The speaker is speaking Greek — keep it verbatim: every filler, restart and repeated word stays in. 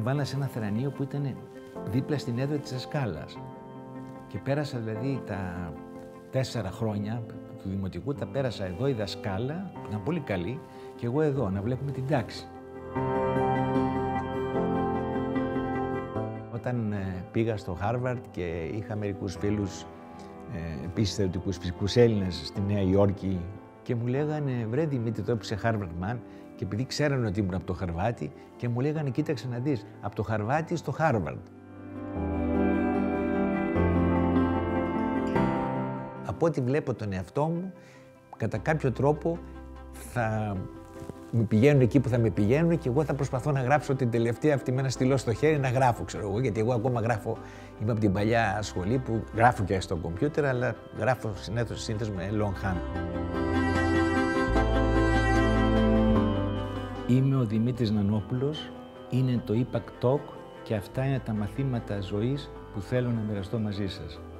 βάλανε σε ένα θερανείο που ήταν δίπλα στην έδρα της δασκάλας. Και πέρασα δηλαδή τα τέσσερα χρόνια του δημοτικού, τα πέρασα εδώ η δασκάλα, που ήταν πολύ καλή, και εγώ εδώ, να βλέπουμε την τάξη. Όταν ε, πήγα στο Χάρβαρντ και είχα μερικούς φίλους, ε, επίσης θεωρητικούς φυσικούς Έλληνες στη Νέα Υόρκη, και μου λέγανε, βρε Δημήτρη, τώρα που είσαι Harvard man, και επειδή ξέρανε ότι ήμουν από το Χαρβάτι, και μου λέγανε, κοίταξε να δεις, από το Χαρβάτι στο Χάρβαρντ. Από ό,τι βλέπω τον εαυτό μου, κατά κάποιο τρόπο θα με πηγαίνουν εκεί που θα με πηγαίνουν και εγώ θα προσπαθώ να γράψω την τελευταία αυτή με ένα στυλό στο χέρι, να γράφω, ξέρω εγώ, γιατί εγώ ακόμα γράφω, είμαι από την παλιά σχολή που γράφω και στο κομπιούτερ, αλλά γράφω συνήθως, συνήθως με longhand. Είμαι ο Δημήτρης Νανόπουλος, είναι το Impact Talk και αυτά είναι τα μαθήματα ζωής που θέλω να μοιραστώ μαζί σας.